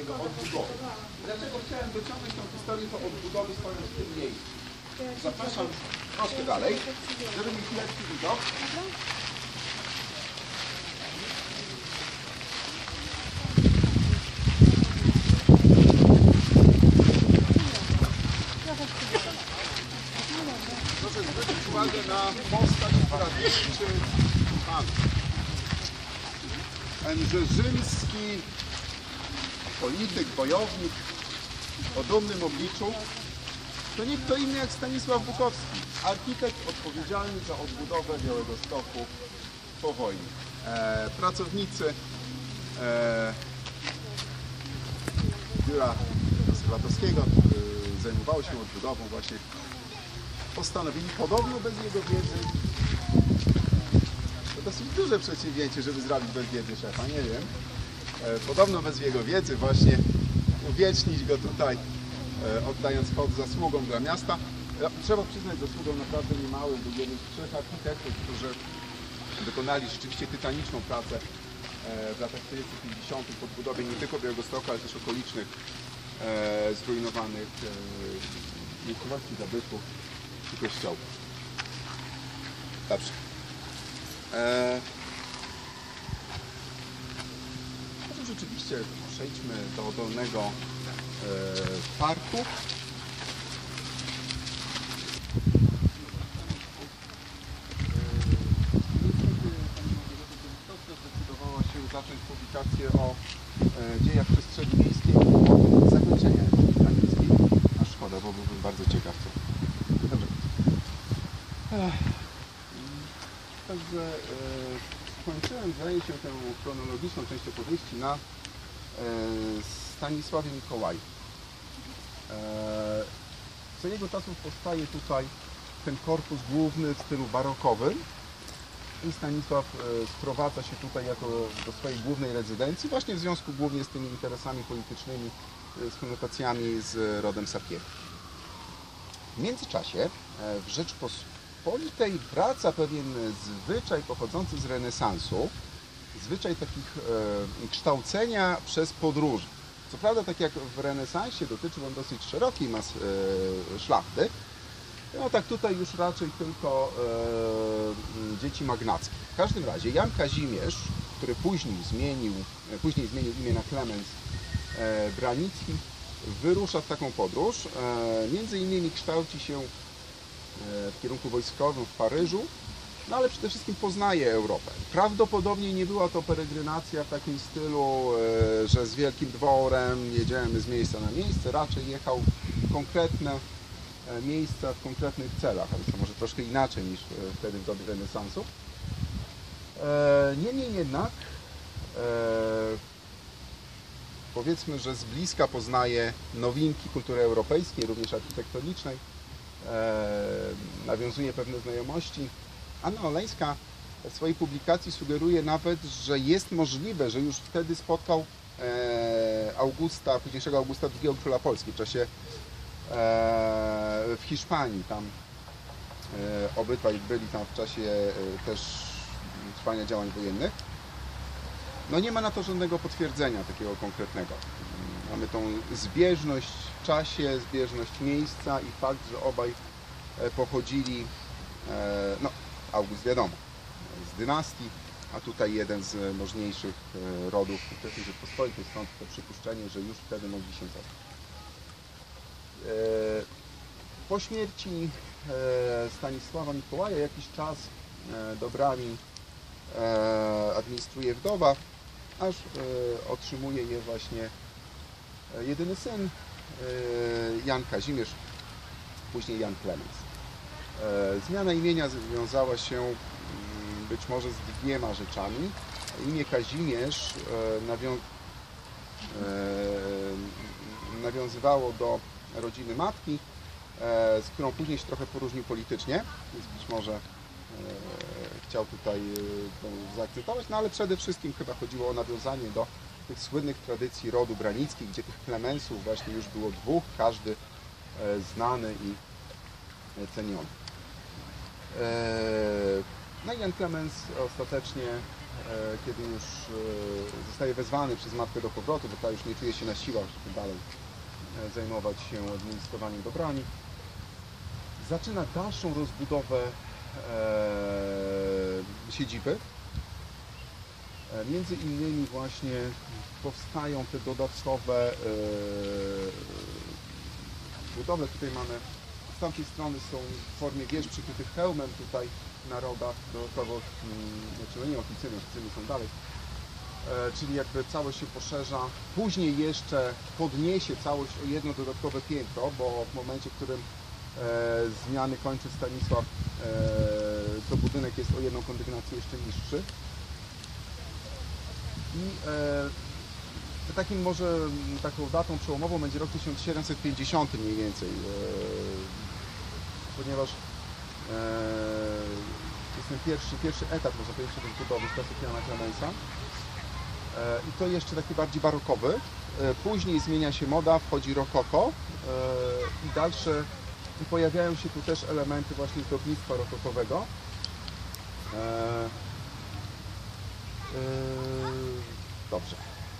jego odbudowy. Dlaczego chciałem dociągnąć tę historię do odbudowy stojąc w tym miejscu? Zapraszam troszkę dalej, żeby mieć lepszy widok. Proszę zwrócić uwagę na postać, która liczy pan. Rzymski polityk, bojownik o dumnym obliczu to nie kto inny jak Stanisław Bukowski, architekt odpowiedzialny za odbudowę Białegostoku po wojnie. Pracownicy biura konserwatorskiego, który zajmowało się odbudową, właśnie postanowili, podobno bez jego wiedzy, to dosyć duże przedsięwzięcie, żeby zrobić bez wiedzy szefa, nie wiem, podobno bez jego wiedzy właśnie uwiecznić go tutaj, oddając hołd zasługom dla miasta. Trzeba przyznać zasługą naprawdę niemałą, był jeden z 3 architektów, którzy wykonali rzeczywiście tytaniczną pracę w latach 40-50 w odbudowie nie tylko Białegostoku, ale też okolicznych zrujnowanych miejscowości, zabytków i kościołów. Dobrze. Może rzeczywiście przejdźmy do dolnego parku. Zdecydowała się zacząć publikację o dziejach przestrzeni miejskiej od zakończenia angielskiej. A szkoda, bo byłbym bardzo ciekaw. Dobrze. Także skończyłem, zdaje się, tę chronologiczną część opowieści na Stanisławie Mikołaju. Co jego czasów powstaje tutaj ten korpus główny w stylu barokowym i Stanisław sprowadza się tutaj jako do swojej głównej rezydencji właśnie w związku głównie z tymi interesami politycznymi, z konotacjami z rodem Sapiewy. W międzyczasie w Rzeczpospolitej wraca pewien zwyczaj pochodzący z renesansu, zwyczaj takich kształcenia przez podróży. Co prawda, tak jak w renesansie, dotyczył on dosyć szerokiej masy szlachty, no tak tutaj już raczej tylko dzieci magnackie. W każdym razie Jan Kazimierz, który później zmienił imię na Klemens Branicki, wyrusza w taką podróż. Między innymi kształci się w kierunku wojskowym w Paryżu, no ale przede wszystkim poznaje Europę. Prawdopodobnie nie była to peregrinacja w takim stylu, że z wielkim dworem jedziemy z miejsca na miejsce, raczej jechał w konkretne miejsca w konkretnych celach, ale to może troszkę inaczej niż wtedy w dobie renesansu. Niemniej jednak powiedzmy, że z bliska poznaje nowinki kultury europejskiej, również architektonicznej, nawiązuje pewne znajomości. Anna Oleńska w swojej publikacji sugeruje nawet, że jest możliwe, że już wtedy spotkał późniejszego Augusta II, króla Polski w czasie w Hiszpanii. Tam obydwaj byli tam w czasie też trwania działań wojennych. No nie ma na to żadnego potwierdzenia takiego konkretnego. Mamy tą zbieżność w czasie, zbieżność miejsca i fakt, że obaj pochodzili, no August wiadomo, z dynastii, a tutaj jeden z możniejszych rodów wczesnej Rzeczpospolitej, stąd to przypuszczenie, że już wtedy mogli się zabrać. Po śmierci Stanisława Mikołaja jakiś czas dobrami administruje wdowa, aż otrzymuje je właśnie jedyny syn, Jan Kazimierz, później Jan Klemens. Zmiana imienia związała się być może z 2 rzeczami. Imię Kazimierz nawiązywało do rodziny matki, z którą później się trochę poróżnił politycznie, więc być może chciał tutaj zaakcentować, no ale przede wszystkim chyba chodziło o nawiązanie do tych słynnych tradycji rodu Branickich, gdzie tych Klemensów właśnie już było 2, każdy znany i ceniony. No i Jan Klemens ostatecznie kiedy już zostaje wezwany przez matkę do powrotu, bo ta już nie czuje się na siłach, żeby dalej zajmować się administrowaniem dobrami, zaczyna dalszą rozbudowę siedziby. Między innymi właśnie powstają te dodatkowe budowle. Tutaj mamy, z tamtej strony są w formie wież przykrytych hełmem, tutaj na rodach dodatkowo, znaczy no nie oficyny są dalej, czyli jakby całość się poszerza. Później jeszcze podniesie całość o jedno dodatkowe piętro, bo w momencie, w którym zmiany kończy Stanisław, to budynek jest o jedną kondygnację jeszcze niższy. I taką datą przełomową będzie rok 1750 mniej więcej, ponieważ jest ten pierwszy etap, można powiedzieć, rozbudowy z czasów Jana Klemensa. I to jeszcze taki bardziej barokowy. Później zmienia się moda, wchodzi rokoko i dalsze, i pojawiają się tu też elementy właśnie zdobnictwa rokokowego. Dobrze.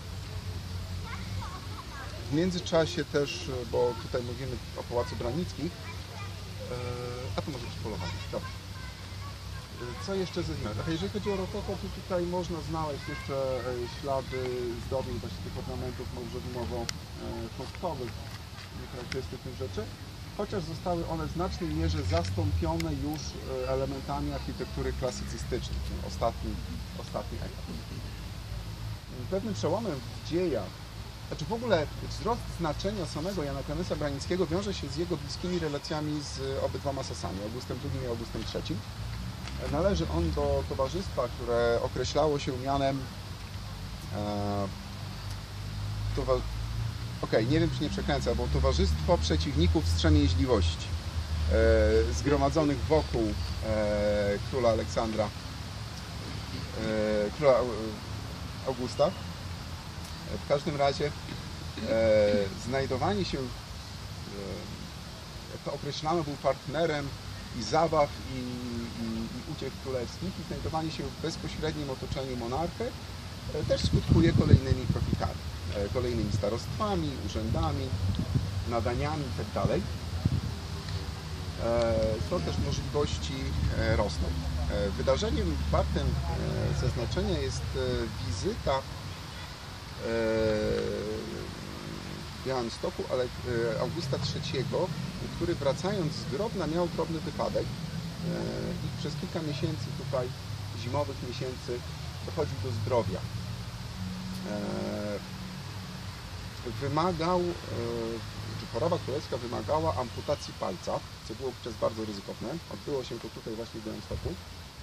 W międzyczasie też, bo tutaj mówimy o Pałacu Branickich, a to może być polowanie. Dobrze. Co jeszcze ze zmian? Jeżeli chodzi o rokoko, to tutaj można znaleźć jeszcze ślady zdobień, właśnie tych ornamentów małżowinowo-kostkowych, charakterystycznych rzeczy, chociaż zostały one w znacznej mierze zastąpione już elementami architektury klasycystycznej, ten ostatni etap. Pewnym przełomem w dziejach, znaczy w ogóle wzrost znaczenia samego Jana Klemensa Branickiego wiąże się z jego bliskimi relacjami z obydwoma Sasami, Augustem II i Augustem III. Należy on do towarzystwa, które określało się mianem nie wiem, czy nie przekręcę, bo Towarzystwo Przeciwników Wstrzemięźliwości zgromadzonych wokół króla Aleksandra, króla Augusta. W każdym razie znajdowanie się, jak to określano, był partnerem i zabaw i uciech królewskich, i znajdowanie się w bezpośrednim otoczeniu monarchy też skutkuje kolejnymi profitami, kolejnymi starostwami, urzędami, nadaniami itd. Stąd też możliwości rosną. Wydarzeniem wartym zaznaczenia jest wizyta w Białymstoku Augusta III, który wracając z Grodna miał drobny wypadek i przez kilka miesięcy tutaj, zimowych miesięcy, dochodził do zdrowia. Choroba królewska wymagała amputacji palca, co było wówczas bardzo ryzykowne. Odbyło się to tutaj właśnie w Białymstoku.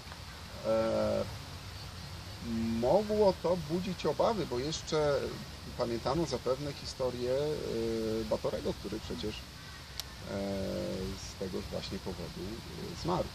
Mogło to budzić obawy, bo jeszcze pamiętano zapewne historię Batorego, który przecież z tegoż właśnie powodu zmarł.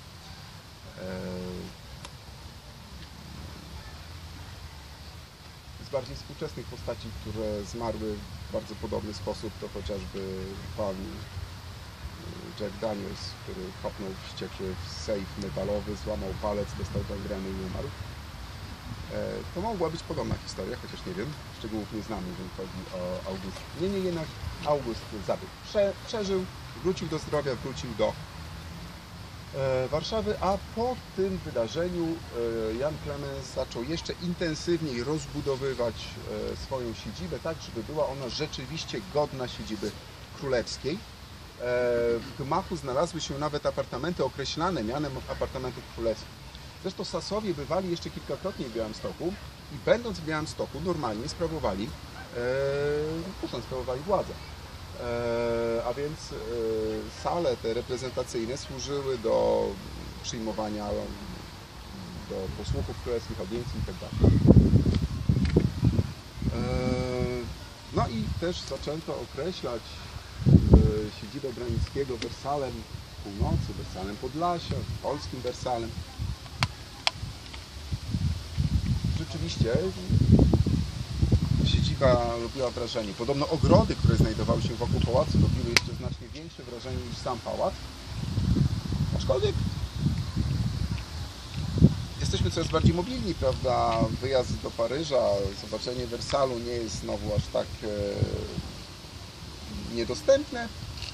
Z bardziej współczesnych postaci, które zmarły w bardzo podobny sposób, to chociażby pan Jack Daniels, który kopnął wściekle w sejf metalowy, złamał palec, dostał gangreny i umarł. To mogła być podobna historia, chociaż nie wiem, szczegółów nie znamy, jeżeli chodzi o Augusta. Niemniej jednak August zabiegł. Przeżył, wrócił do zdrowia, wrócił do Warszawy, a po tym wydarzeniu Jan Klemens zaczął jeszcze intensywniej rozbudowywać swoją siedzibę, tak żeby była ona rzeczywiście godna siedziby królewskiej. W gmachu znalazły się nawet apartamenty określane mianem apartamentów królewskich. Zresztą Sasowie bywali jeszcze kilkakrotnie w Białymstoku i będąc w Białymstoku normalnie sprawowali władzę. A więc sale te reprezentacyjne służyły do przyjmowania do posłuchów królewskich, audiencji itd. No i też zaczęto określać siedzibę Branickiego Wersalem Północy, Wersalem Podlasia, polskim Wersalem. Rzeczywiście siedziba robiła wrażenie. Podobno ogrody, które znajdowały się wokół pałacu, robiły jeszcze znacznie większe wrażenie niż sam pałac. Aczkolwiek jest jesteśmy coraz bardziej mobilni, prawda? Wyjazd do Paryża, zobaczenie Wersalu nie jest znowu aż tak niedostępne.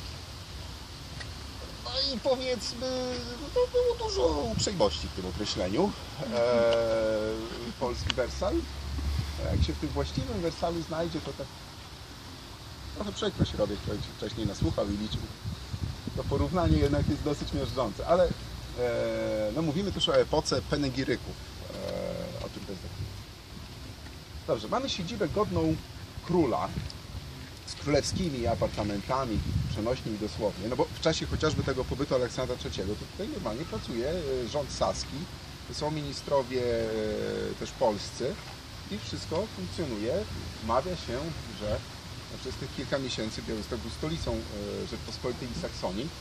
No i powiedzmy, to było dużo uprzejmości w tym określeniu. Polski Wersal. Jak się w tym właściwym Wersalu znajdzie, to tak trochę przykro się robię, ktoś wcześniej nasłuchał i liczył. To porównanie jednak jest dosyć miażdżące, ale no mówimy też o epoce panegiryków. O czym to jest? Dobrze, mamy siedzibę godną króla z królewskimi apartamentami, przenośni i dosłownie, no bo w czasie chociażby tego pobytu Aleksandra III, to tutaj normalnie pracuje rząd saski, są ministrowie też polscy i wszystko funkcjonuje. Mawia się, że przez tych kilka miesięcy Białystok był stolicą Rzeczpospolitej i Saksonii.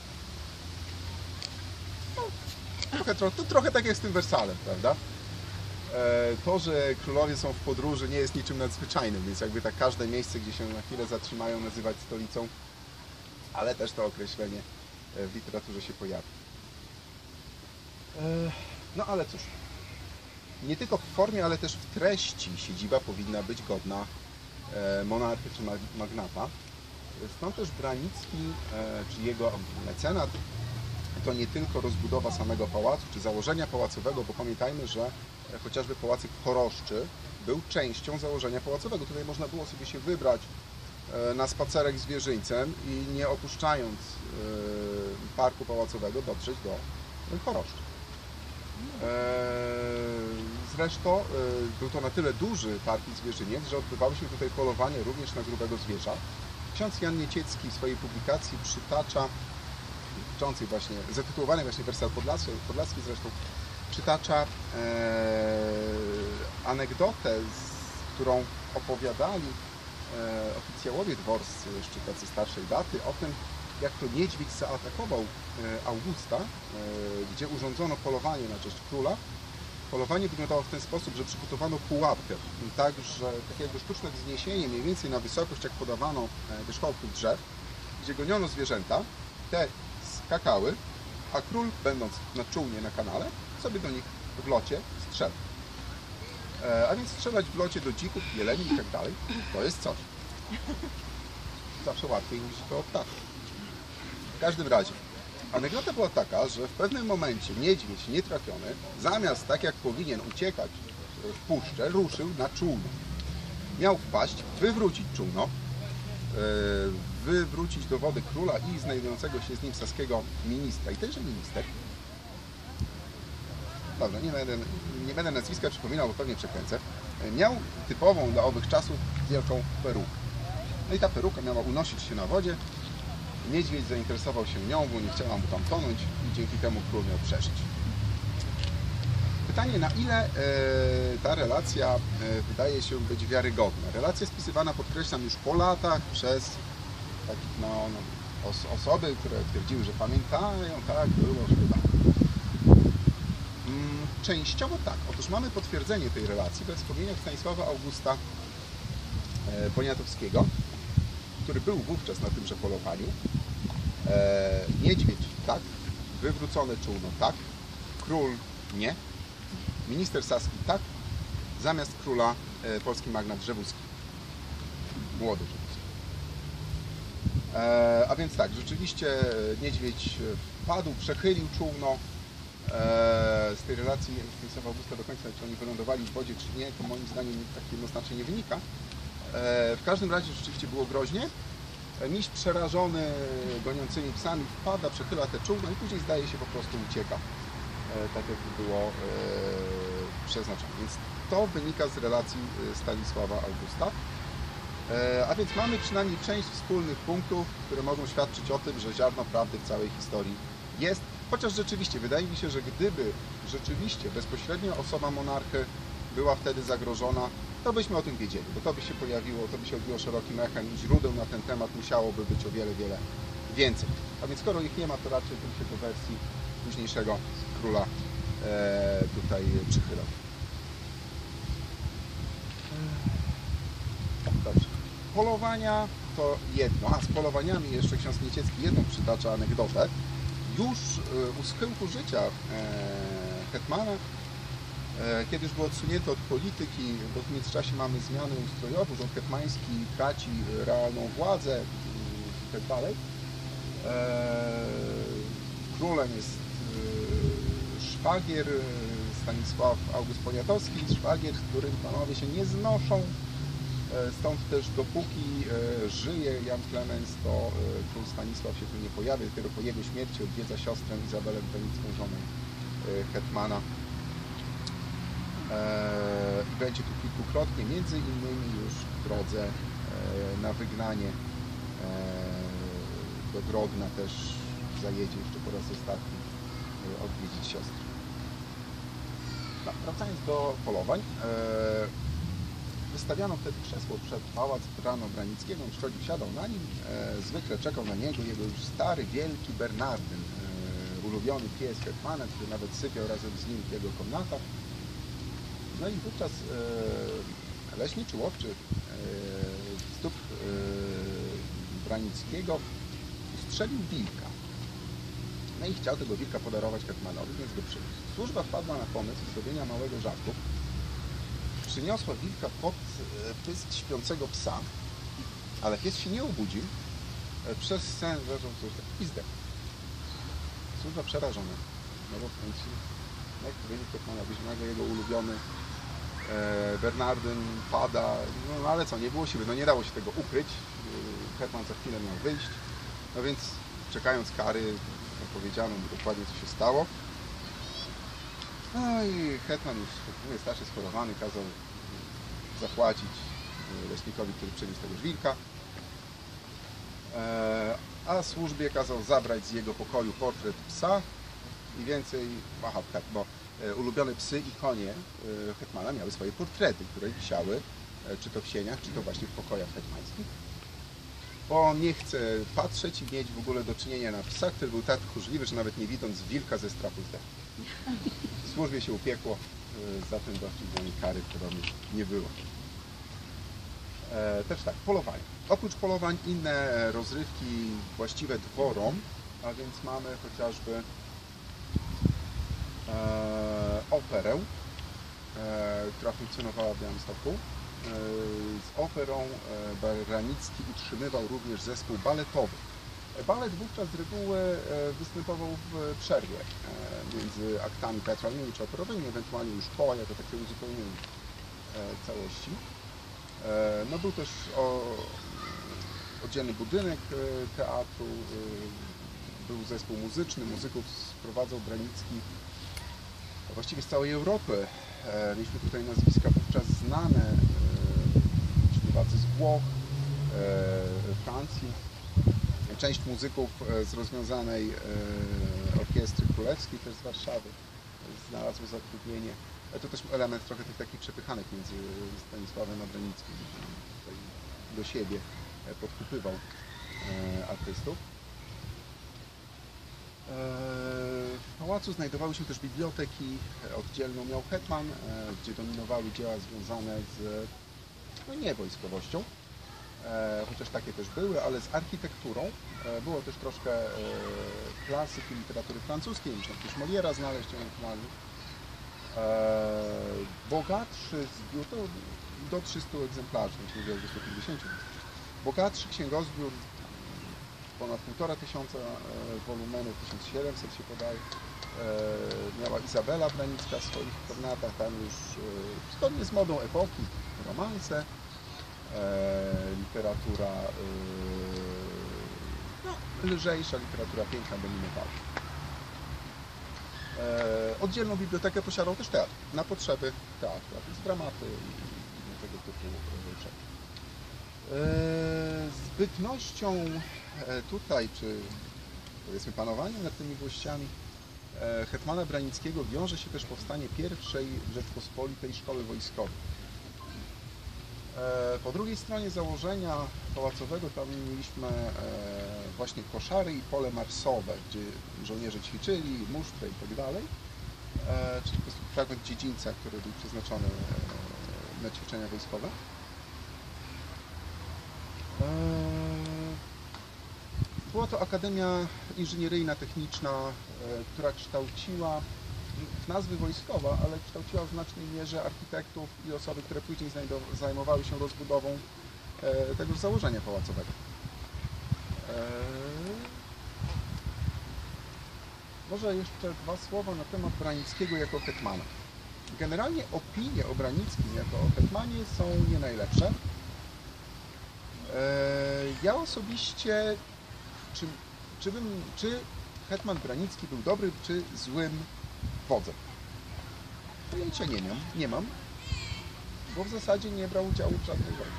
No, trochę tak jak z tym Wersalem, prawda? To, że królowie są w podróży, nie jest niczym nadzwyczajnym, więc jakby tak każde miejsce, gdzie się na chwilę zatrzymają, nazywać stolicą, ale też to określenie w literaturze się pojawi. No ale cóż, nie tylko w formie, ale też w treści siedziba powinna być godna monarchy czy magnata. Stąd też Branicki, czy jego mecenat, to nie tylko rozbudowa samego pałacu, czy założenia pałacowego, bo pamiętajmy, że chociażby pałacyk Choroszczy był częścią założenia pałacowego. Tutaj można było sobie się wybrać na spacerek zwierzyńcem i nie opuszczając parku pałacowego dotrzeć do Choroszczy. Zresztą był to na tyle duży park i zwierzyniec, że odbywały się tutaj polowanie również na grubego zwierza. Ksiądz Jan Nieciecki w swojej publikacji przytacza, zatytułowanej właśnie Wersal Podlaski zresztą, przytacza anegdotę, którą opowiadali oficjałowie dworscy, jeszcze tacy starszej daty, o tym, jak to niedźwiedź zaatakował Augusta, gdzie urządzono polowanie na cześć króla. Polowanie wyglądało w ten sposób, że przygotowano pułapkę, tak, że takiego sztuczne wzniesienie mniej więcej na wysokość, jak podawano wierzchołków drzew, gdzie goniono zwierzęta, te skakały, a król, będąc na czółnie na kanale, sobie do nich w locie strzela. A więc strzelać w locie do dzików, jeleni i tak dalej, to jest coś. Zawsze łatwiej niż to od ptaków. W każdym razie, anegdota była taka, że w pewnym momencie niedźwiedź nietrafiony, zamiast tak jak powinien uciekać w puszczę, ruszył na czółno. Miał wpaść, wywrócić czółno, wywrócić do wody króla i znajdującego się z nim saskiego ministra. I tenże minister, dobrze, nie będę nazwiska przypominał, bo pewnie przekręcę, miał typową dla owych czasów wielką perukę. No i ta peruka miała unosić się na wodzie. Niedźwiedź zainteresował się nią, bo nie chciała mu tam tonąć i dzięki temu król miał przeżyć. Pytanie, na ile ta relacja wydaje się być wiarygodna. Relacja spisywana, podkreślam, już po latach przez takie, osoby, które twierdziły, że pamiętają, tak, było, że tak. Częściowo tak. Otóż mamy potwierdzenie tej relacji we wspomnieniach Stanisława Augusta Poniatowskiego, który był wówczas na tymże polowaniu. Niedźwiedź tak, wywrócone czółno tak, król nie, minister saski tak, zamiast króla polski magnat Rzewuski, młody Rzewuski. A więc tak, rzeczywiście niedźwiedź wpadł, przechylił czółno. Z tej relacji Stanisława Augusta do końca, czy oni wylądowali w wodzie, czy nie, to moim zdaniem tak jednoznacznie nie wynika. W każdym razie rzeczywiście było groźnie. Miś przerażony goniącymi psami wpada, przechyla te czółno i później zdaje się po prostu ucieka, tak jak było przeznaczone. Więc to wynika z relacji Stanisława Augusta. A więc mamy przynajmniej część wspólnych punktów, które mogą świadczyć o tym, że ziarno prawdy w całej historii jest. Chociaż rzeczywiście, wydaje mi się, że gdyby rzeczywiście bezpośrednio osoba monarchy była wtedy zagrożona, to byśmy o tym wiedzieli, bo to by się pojawiło, to by się odbiło szerokim echem i źródeł na ten temat musiałoby być o wiele, wiele więcej. A więc skoro ich nie ma, to raczej bym się do wersji późniejszego króla tutaj przychylał. Dobrze. Polowania to jedno, a z polowaniami jeszcze ksiądz Nieciecki jedną przytacza anegdotę. Już u schyłku życia hetmana Kiedyś było odsunięte od polityki, bo w międzyczasie mamy zmianę ustrojową, rząd hetmański traci realną władzę i tak dalej. Królem jest szwagier Stanisław August Poniatowski, szwagier, z którym panowie się nie znoszą. Stąd też dopóki żyje Jan Klemens, to król Stanisław się tu nie pojawia. Dopiero po jego śmierci odwiedza siostrę Izabelę Branicką, żonę hetmana. Będzie tu kilkukrotnie, między innymi już w drodze na wygnanie do Grodna też zajedzie jeszcze po raz ostatni odwiedzić siostry. No, wracając do polowań, wystawiano wtedy krzesło przed pałac Brano-Branickiego, on przychodził, siadał na nim, zwykle czekał na niego jego już stary, wielki Bernardyn, ulubiony pies hetmana, który nawet sypiał razem z nim w jego komnatach. No i wówczas leśniczy łowczy stóp Branickiego ustrzelił wilka. No i chciał tego wilka podarować hetmanowi, więc go przyniósł. Służba wpadła na pomysł zrobienia małego żartu. Przyniosła wilka pod pysk śpiącego psa, ale pies się nie obudził. Przez sen zaczął coś tak i zdechł. Służba przerażona. No bo w końcu, jak powiedzieć hetmanowi, że jego ulubiony Bernardyn pada, no ale co, nie było siły, no nie dało się tego ukryć. Hetman za chwilę miał wyjść, no więc czekając kary, opowiedziano mu dokładnie, co się stało. No i hetman już starszy, schorowany, kazał zapłacić leśnikowi, który przyniósł tego wilka, a służbie kazał zabrać z jego pokoju portret psa i więcej, bo ulubione psy i konie hetmana miały swoje portrety, które wisiały czy to w sieniach, czy to właśnie w pokojach hetmańskich. Bo on nie chce patrzeć i mieć w ogóle do czynienia na psa, który był tak tchórzliwy, że nawet nie widząc wilka ze strachu zdechł. W służbie się upiekło, za ten dowcip kary podobnie nie było. Też tak, polowanie. Oprócz polowań inne rozrywki właściwe dworom, a więc mamy chociażby operę, która funkcjonowała w Białymstoku. Z operą Branicki utrzymywał również zespół baletowy. Balet wówczas z reguły występował w przerwie między aktami teatralnymi czy operowymi, ewentualnie już po, jako takie uzupełnienie całości. No był też oddzielny budynek teatru, był zespół muzyczny, muzyków sprowadzał Branicki właściwie z całej Europy. Mieliśmy tutaj nazwiska wówczas znane, śpiewacy z Włoch, Francji. Część muzyków z rozwiązanej orkiestry królewskiej też z Warszawy znalazło zatrudnienie. To też element trochę tych takich przepychanek między Stanisławem a Branickim. Tutaj do siebie podkupywał artystów. W pałacu znajdowały się też biblioteki. Oddzielną miał hetman, gdzie dominowały dzieła związane z, no nie wojskowością, chociaż takie też były, ale z architekturą. Było też troszkę klasyki literatury francuskiej, można też Moliera znaleźć ewentualnie. Bogatszy zbiór, to do 300 egzemplarzy, nie mówię o 250. Bogatszy księgozbiór, ponad 1500 wolumenów, 1700 się podaje. Miała Izabela Branicka w swoich komnatach, tam już zgodnie z modą epoki, romanse, literatura lżejsza, literatura piękna dominowała. Oddzielną bibliotekę posiadał też teatr, na potrzeby teatru, a więc dramaty i tego typu rzeczy. Z bytnością tutaj, czy powiedzmy panowaniem nad tymi włościami hetmana Branickiego wiąże się też powstanie pierwszej Rzeczpospolitej Szkoły Wojskowej. Po drugiej stronie założenia pałacowego tam mieliśmy właśnie koszary i pole marsowe, gdzie żołnierze ćwiczyli, musztrę i tak dalej, czyli po prostu fragment dziedzińca, który był przeznaczony na ćwiczenia wojskowe. Była to Akademia Inżynieryjna Techniczna, która kształciła w nazwy wojskowa, ale kształciła w znacznej mierze architektów i osoby, które później zajmowały się rozbudową tego założenia pałacowego. Może jeszcze dwa słowa na temat Branickiego jako hetmana. Generalnie opinie o Branickim jako o hetmanie są nie najlepsze. Ja osobiście, czy hetman Branicki był dobrym, czy złym wodzem? Pojęcia nie mam, bo w zasadzie nie brał udziału w żadnej wojnie.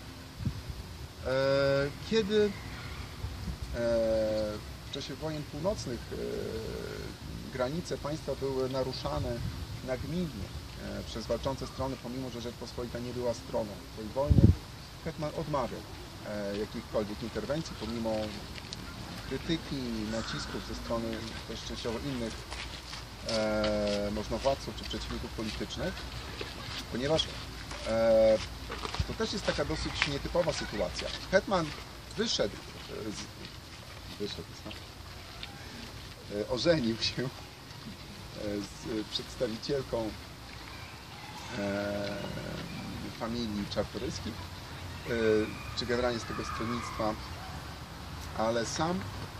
Kiedy w czasie wojen północnych granice państwa były naruszane nagminnie przez walczące strony, pomimo że Rzeczpospolita nie była stroną tej wojny, hetman odmawiał jakichkolwiek interwencji, pomimo krytyki, nacisków ze strony też częściowo innych możnowładców czy przeciwników politycznych, ponieważ to też jest taka dosyć nietypowa sytuacja. Hetman ożenił się z przedstawicielką familii Czartoryskich, czy generalnie z tego stronnictwa, ale sam...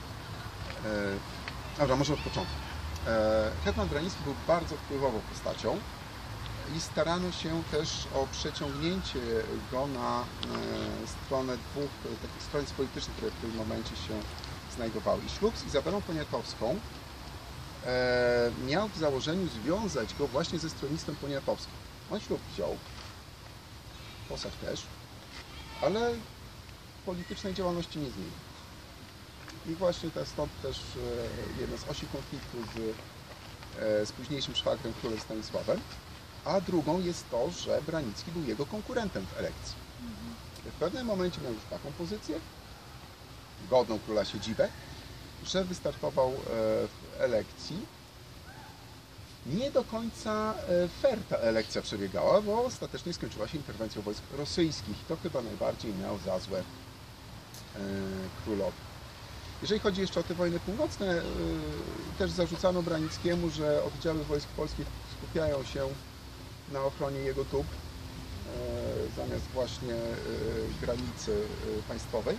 Dobra, może od początku. Hetman Branicki był bardzo wpływową postacią i starano się też o przeciągnięcie go na stronę dwóch takich stronnic politycznych, które w tym momencie się znajdowały. I ślub z Izabelą Poniatowską miał w założeniu związać go właśnie ze stronnictwem poniatowskim. On ślub wziął, posag też, ale politycznej działalności nie zmienił. I właśnie stąd też jedna z osi konfliktu z późniejszym szwagrem królem Stanisławem, a drugą jest to, że Branicki był jego konkurentem w elekcji. W pewnym momencie miał już taką pozycję, godną króla siedzibę, że wystartował w elekcji. Nie do końca fair ta elekcja przebiegała, bo ostatecznie skończyła się interwencją wojsk rosyjskich. To chyba najbardziej miał za złe królowi. Jeżeli chodzi jeszcze o te wojny północne, też zarzucano Branickiemu, że oddziały wojsk polskich skupiają się na ochronie jego dóbr zamiast właśnie granicy państwowej.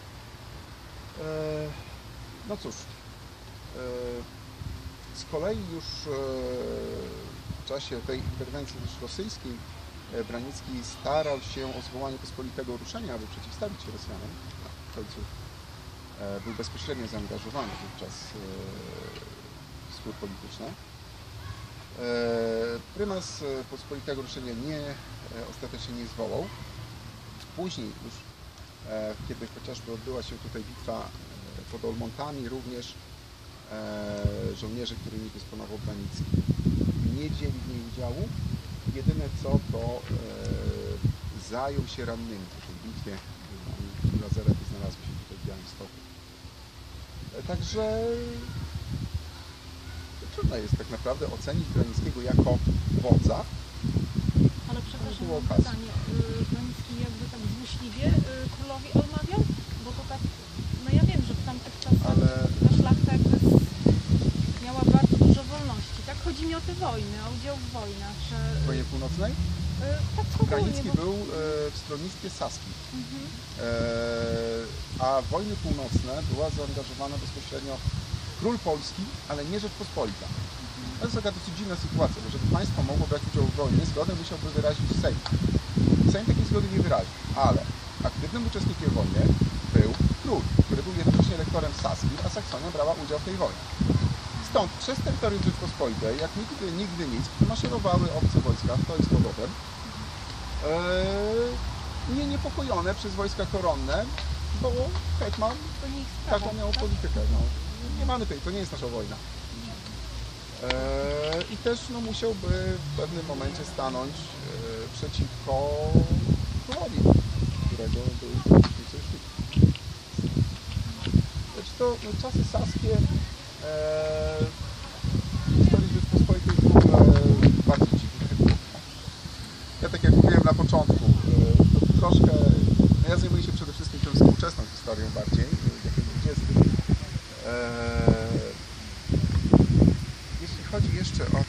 No cóż, z kolei już w czasie tej interwencji rosyjskiej Branicki starał się o zwołanie pospolitego ruszenia, aby przeciwstawić się Rosjanom. W końcu był bezpośrednio zaangażowany wówczas w spór polityczny. Prymas pospolitego ruszenia ostatecznie nie zwołał. Później już, kiedy chociażby odbyła się tutaj bitwa pod Olmontami, również żołnierze, którymi dysponował Branicki, nie wzięli w niej udziału. Jedyne co, to zajął się rannymi w tej bitwie. Lazarety znalazły się tutaj w Białymstoku. Także trudno jest tak naprawdę ocenić Branickiego jako wodza. Ale przepraszam, mam pytanie. Branicki jakby tak złośliwie królowi odmawiał? Bo to tak, no ja wiem, że w tamtych czasach ta szlachta jakby miała bardzo dużo wolności. Tak? Chodzi mi o te wojny, o udział w wojnach. Że... W wojnie północnej? Tak, Branicki był w stronnictwie saskim, a w wojny północne była zaangażowana bezpośrednio król polski, ale nie Rzeczpospolita. To jest taka dosyć dziwna sytuacja, bo żeby państwo mogło brać udział w wojnie, zgodę musiałby wyrazić Sejm. Sejm takiej zgody nie wyraził, ale aktywnym uczestnikiem wojny był król, który był jednocześnie elektorem saskim, a Saksonia brała udział w tej wojnie. Stąd przez terytorium Rzeczpospolitej, jak nigdy nic, maszerowały obce wojska, to jest powodem, niepokojone przez wojska koronne, bo hetman taką miał politykę. No, nie mamy tej, to nie jest nasza wojna. I też no, musiałby w pewnym momencie stanąć przeciwko królowi, którego był sojusznikiem. Znaczy to czasy saskie w historii Rzeczpospolitej w ogóle bardzo dziwne. Ja tak jak mówiłem na początku, to troszkę, ja zajmuję się przede wszystkim tą współczesną historią bardziej, wiekiem XX. Jeśli chodzi jeszcze o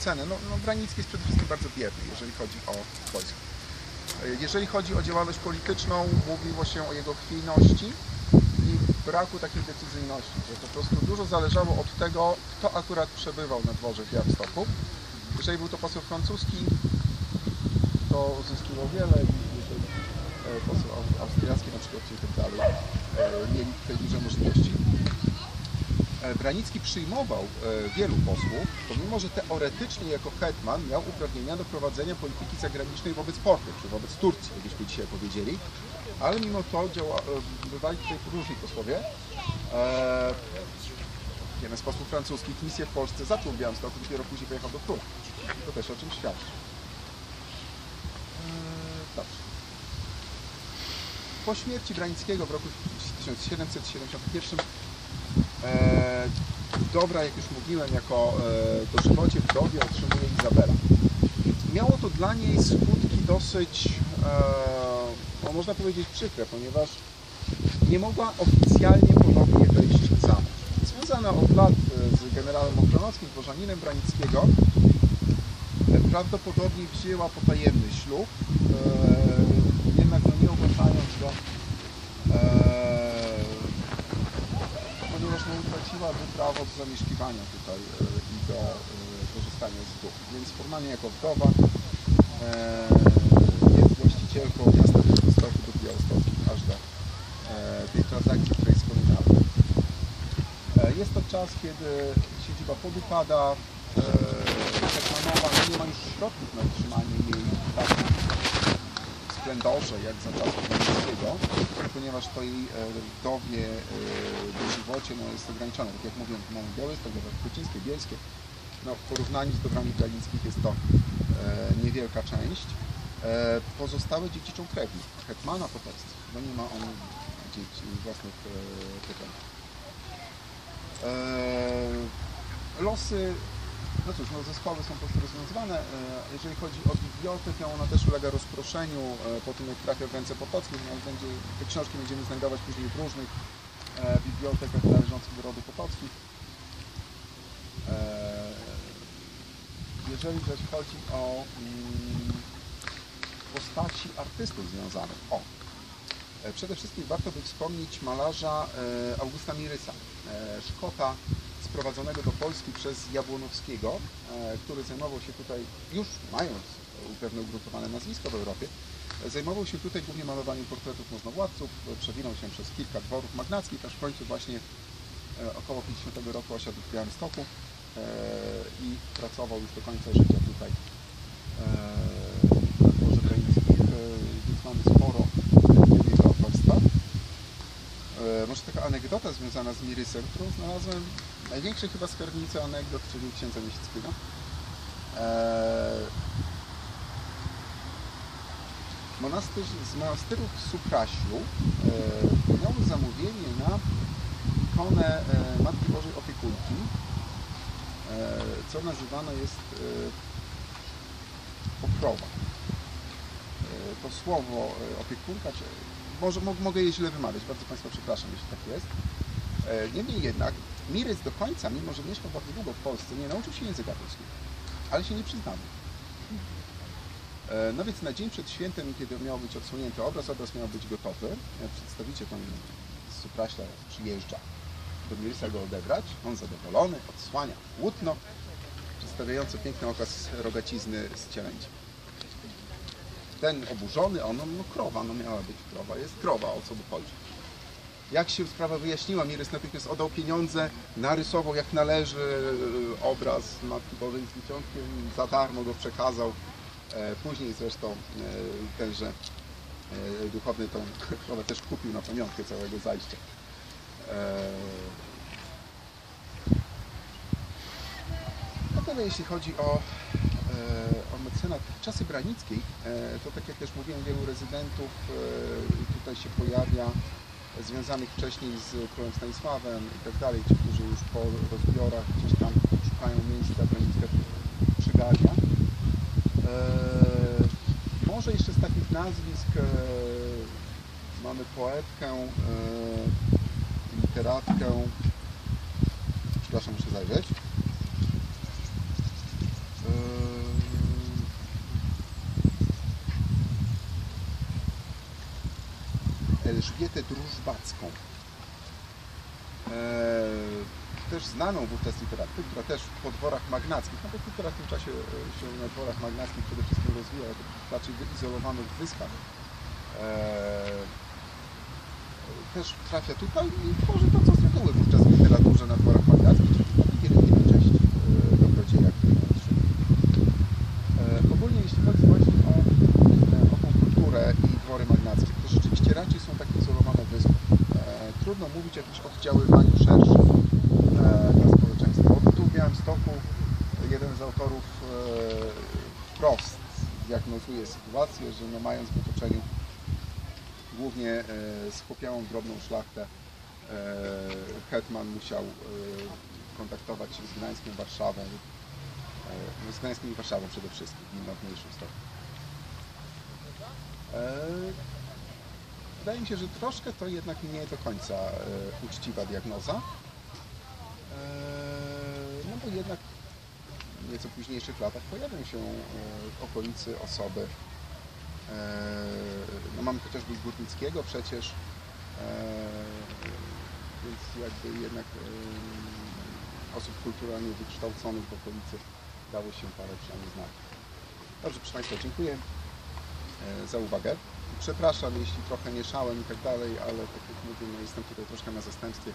ocenę. No Branicki jest przede wszystkim bardzo bierny, jeżeli chodzi o wojsko. Jeżeli chodzi o działalność polityczną, mówiło się o jego chwiejności i braku takiej decyzyjności, że po prostu dużo zależało od tego, kto akurat przebywał na dworze w Białymstoku. Jeżeli był to poseł francuski, to zyskiwał wiele, jeżeli poseł austriacki na przykład i tak dalej, mieli tutaj duże możliwości. Branicki przyjmował wielu posłów, pomimo że teoretycznie jako hetman miał uprawnienia do prowadzenia polityki zagranicznej wobec portu, czy wobec Turcji, jakbyśmy dzisiaj powiedzieli, ale mimo to bywali tutaj różni posłowie. Jeden z posłów francuskich misję w Polsce zaczął w Białymstoku, dopiero później pojechał do Prus. To też o czymś świadczy. Dobrze. Po śmierci Branickiego w roku 1771 dobra, jak już mówiłem, jako dożywocie wdowie otrzymuje Izabela. Miało to dla niej skutki dosyć, no można powiedzieć, przykre, ponieważ nie mogła oficjalnie ponownie wejść za mąż. Związana od lat z generałem Ochronowskim, dworzaninem Branickiego, prawdopodobnie wzięła potajemny ślub, jednak no nie ogłaszając go, ponieważ nie utraciłaby prawo do zamieszkiwania tutaj i do korzystania z dóbr. Więc formalnie jako wdowa jest właścicielką miasta Białegostoku lub Białostocki aż do tej transakcji, o której wspominałem. Jest to czas, kiedy siedziba podupada, hetmanowa nie ma już środków na utrzymanie jej w takim splendorze jak za czasów Branickiego, ponieważ to jej wdowie dożywocie jest ograniczone. Tak jak mówiłem, mamy Białystok, Krucińskie, Bielskie. No, w porównaniu z dobrami branickich jest to niewielka część. Pozostałe dziedziczą krewni. Hetmana potomstw. No nie ma on dzieci własnych potomstw. Losy, no cóż, no zespoły są po prostu rozwiązywane. Jeżeli chodzi o bibliotekę, ona też ulega rozproszeniu po tym, jak trafia w ręce Potockich. No, te książki będziemy znajdować później w różnych bibliotekach należących do rodu Potockich. Jeżeli zaś chodzi o postaci artystów związanych, przede wszystkim warto by wspomnieć malarza Augusta Mirysa, Szkota sprowadzonego do Polski przez Jabłonowskiego, który zajmował się tutaj, już mając pewne ugruntowane nazwisko w Europie, zajmował się tutaj głównie malowaniem portretów możnowładców, przewinął się przez kilka dworów magnackich, aż w końcu właśnie około 50 roku osiadł w Białymstoku i pracował już do końca życia tutaj na dworze Branickich, więc mamy sporo jego autorstwa. Może taka anegdota związana z Mirysem, którą znalazłem, największy chyba skarbnicę anegdot, czyli księdza Miesieckiego. Z monastyru w Supraślu miały zamówienie na ikonę Matki Bożej Opiekunki, co nazywane jest pokrowa. To słowo opiekunka, może mogę je źle wymawiać, bardzo Państwa przepraszam, jeśli tak jest. Niemniej jednak Mirys do końca, mimo że mieszkał bardzo długo w Polsce, nie nauczył się języka polskiego, ale się nie przyznał. No więc na dzień przed świętem, kiedy miał być odsłonięty obraz miał być gotowy. Przedstawiciel tam z Supraśla przyjeżdża do Mirysa go odebrać. On zadowolony, odsłania płótno przedstawiające piękny okaz rogacizny z cielęciem. Ten oburzony, krowa, miała być krowa, jest krowa, o co by chodzi. Jak się sprawa wyjaśniła, Mirys natychmiast oddał pieniądze, narysował jak należy obraz Matki Bożej z Dzieciątkiem, za darmo go przekazał. Później zresztą tenże duchowny tą krowę też kupił na pamiątkę całego zajścia. No tyle jeśli chodzi o mecenat. Czasy Branickiej, to tak jak też mówiłem, wielu rezydentów tutaj się pojawia, związanych wcześniej z królem Stanisławem i tak dalej, ci, którzy już po rozbiorach gdzieś tam szukają miejsca, Branicka przygarnia. Może jeszcze z takich nazwisk mamy poetkę, literatkę, przepraszam, muszę zajrzeć. Elżbietę Drużbacką. Też znaną wówczas literaturę, która też po dworach magnackich, nawet która w tym czasie się na dworach magnackich przede wszystkim rozwijała, raczej wyizolowanych wyspach, też trafia tutaj i tworzy to, co z reguły wówczas w literaturze na dworach magnackich, czyli Wigilii część dobrodzieja, który należy. Ogólnie jeśli chodzi właśnie o tą kulturę i dwory magnackie, to rzeczywiście raczej są takie izolowane wyspy. Trudno mówić o jakimś oddziaływaniu szerszym na społeczeństwo. Tu w Białymstoku jeden z autorów wprost diagnozuje sytuację, że no mając w otoczeniu głównie skłopiałą drobną szlachtę, hetman musiał kontaktować się z Gdańskiem, Warszawą, z Gdańskiem i Warszawą przede wszystkim, w mniejszym stopniu. Wydaje mi się, że troszkę to jednak nie do końca uczciwa diagnoza, no bo jednak w nieco późniejszych latach pojawią się w okolicy osoby, no mamy chociażby Górnickiego przecież, więc jakby jednak osób kulturalnie wykształconych w okolicy dało się parę przynajmniej znaleźć. Dobrze, proszę Państwa, dziękuję za uwagę. Przepraszam, jeśli trochę mieszałem i tak dalej, ale tak jak mówię, no jestem tutaj troszkę na zastępstwie.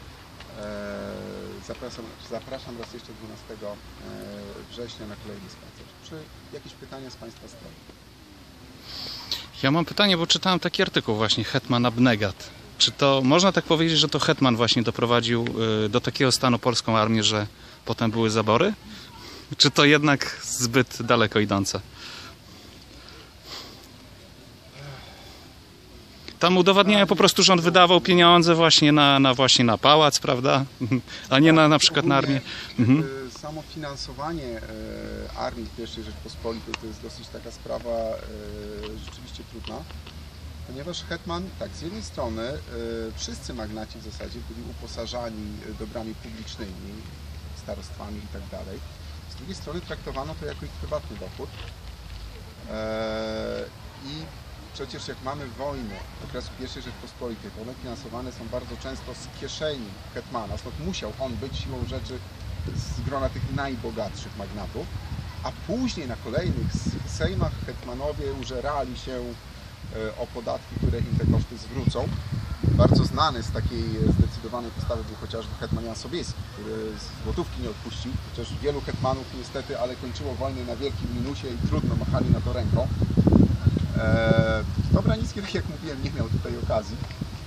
Zapraszam raz jeszcze 12 września na kolejny spacer. Czy jakieś pytania z Państwa strony? Ja mam pytanie, bo czytałem taki artykuł właśnie, hetman Abnegat. Czy to można tak powiedzieć, że to hetman właśnie doprowadził do takiego stanu polską armię, że potem były zabory? Czy to jednak zbyt daleko idące? Tam udowadniają po prostu, że on wydawał pieniądze właśnie na pałac, prawda? A nie na przykład na armię. Samo finansowanie armii w I Rzeczpospolitej to jest dosyć taka sprawa rzeczywiście trudna, ponieważ hetman, tak, z jednej strony wszyscy magnaci w zasadzie byli uposażani dobrami publicznymi, starostwami i tak dalej. Z drugiej strony traktowano to jako ich prywatny dochód. I przecież jak mamy wojny okresu I Rzeczpospolitej, to one finansowane są bardzo często z kieszeni hetmana, stąd musiał on być siłą rzeczy z grona tych najbogatszych magnatów, a później na kolejnych sejmach hetmanowie użerali się o podatki, które im te koszty zwrócą. Bardzo znany z takiej zdecydowanej postawy był chociażby hetman Jan Sobieski, który złotówki nie odpuścił, chociaż wielu hetmanów niestety, ale kończyło wojnę na wielkim minusie i trudno machali na to ręką. Dobranicki, tak jak mówiłem, nie miał tutaj okazji.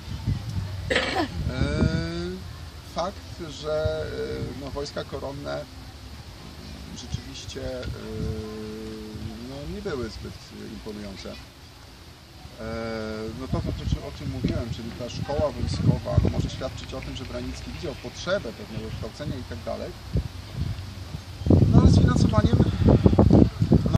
Fakt, że no, wojska koronne rzeczywiście no, nie były zbyt imponujące. No to, o czym mówiłem, czyli ta szkoła wojskowa, no, może świadczyć o tym, że Branicki widział potrzebę pewnego kształcenia i tak dalej. No ale z finansowaniem